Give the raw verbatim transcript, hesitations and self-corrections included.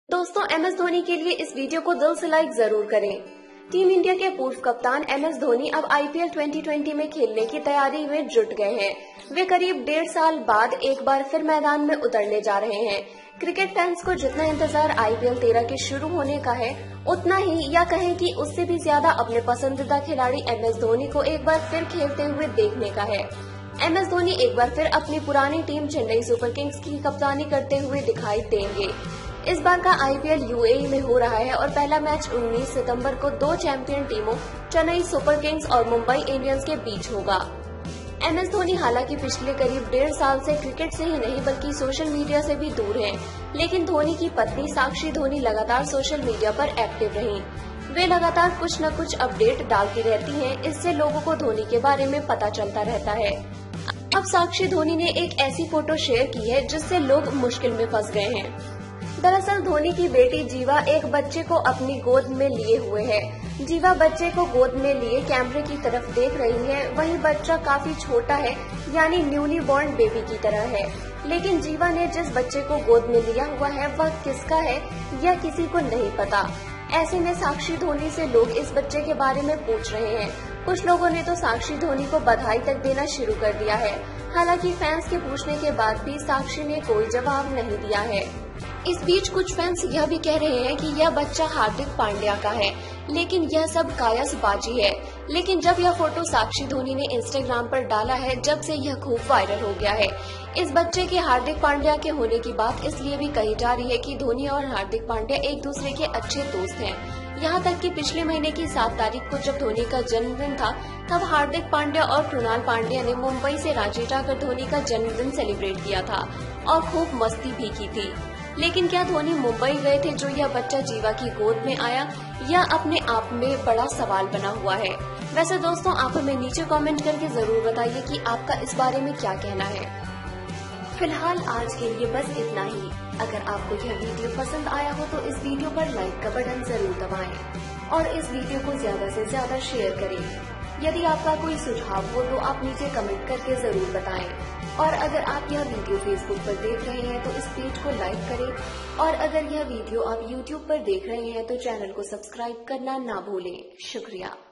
दोस्तों, M S Dhoni के लिए इस वीडियो को दिल से लाइक जरूर करें। टीम इंडिया के पूर्व कप्तान एम एस धोनी अब I P L twenty twenty में खेलने की तैयारी में जुट गए हैं। वे करीब डेढ़ साल बाद एक बार फिर मैदान में उतरने जा रहे हैं। क्रिकेट फैंस को जितना इंतजार आई पी एल तेरह के शुरू होने का है, उतना ही या कहें कि उससे भी ज्यादा अपने पसंदीदा खिलाड़ी एम एस धोनी को एक बार फिर खेलते हुए देखने का है। एम एस धोनी एक बार फिर अपनी पुरानी टीम चेन्नई सुपर किंग्स की कप्तानी करते हुए दिखाई देंगे। इस बार का I P L U A E में हो रहा है और पहला मैच उन्नीस सितंबर को दो चैंपियन टीमों चेन्नई सुपर किंग्स और मुंबई इंडियंस के बीच होगा। एम एस धोनी हालांकि पिछले करीब डेढ़ साल से क्रिकेट से ही नहीं बल्कि सोशल मीडिया से भी दूर हैं, लेकिन धोनी की पत्नी साक्षी धोनी लगातार सोशल मीडिया पर एक्टिव रहीं। वे लगातार कुछ न कुछ अपडेट डालती रहती हैं, इससे लोगों को धोनी के बारे में पता चलता रहता है। अब साक्षी धोनी ने एक ऐसी फोटो शेयर की है जिससे लोग मुश्किल में फंस गए हैं। दरअसल धोनी की बेटी जीवा एक बच्चे को अपनी गोद में लिए हुए है। जीवा बच्चे को गोद में लिए कैमरे की तरफ देख रही है। वहीं बच्चा काफी छोटा है, यानी न्यूली बॉर्न बेबी की तरह है। लेकिन जीवा ने जिस बच्चे को गोद में लिया हुआ है वह किसका है यह किसी को नहीं पता। ऐसे में साक्षी धोनी से लोग इस बच्चे के बारे में पूछ रहे हैं। कुछ लोगों ने तो साक्षी धोनी को बधाई तक देना शुरू कर दिया है। हालांकि फैंस के पूछने के बाद भी साक्षी ने कोई जवाब नहीं दिया है। इस बीच कुछ फैंस यह भी कह रहे हैं कि यह बच्चा हार्दिक पांड्या का है, लेकिन यह सब कायसबाजी है। लेकिन जब यह फोटो साक्षी धोनी ने इंस्टाग्राम पर डाला है, जब से यह खूब वायरल हो गया है। इस बच्चे के हार्दिक पांड्या के होने की बात इसलिए भी कही जा रही है कि धोनी और हार्दिक पांड्या एक दूसरे के अच्छे दोस्त हैं। यहाँ तक कि पिछले महीने की सात तारीख को जब धोनी का जन्मदिन था, तब हार्दिक पांड्या और कृणाल पांड्या ने मुंबई से रांची जाकर धोनी का जन्मदिन सेलिब्रेट किया था और खूब मस्ती भी की थी। लेकिन क्या धोनी मुंबई गए थे जो यह बच्चा जीवा की गोद में आया, यह अपने आप में बड़ा सवाल बना हुआ है। वैसे दोस्तों, आप हमें नीचे कमेंट करके जरूर बताइए कि आपका इस बारे में क्या कहना है। फिलहाल आज के लिए बस इतना ही। अगर आपको यह वीडियो पसंद आया हो तो इस वीडियो पर लाइक का बटन जरूर दबाएं और इस वीडियो को ज्यादा से ज्यादा शेयर करें। यदि आपका कोई सुझाव हो तो आप नीचे कमेंट करके जरूर बताएं। और अगर आप यह वीडियो फेसबुक पर देख रहे हैं तो इस पेज को लाइक करें और अगर यह वीडियो आप यूट्यूब पर देख रहे हैं तो चैनल को सब्सक्राइब करना ना भूलें। शुक्रिया।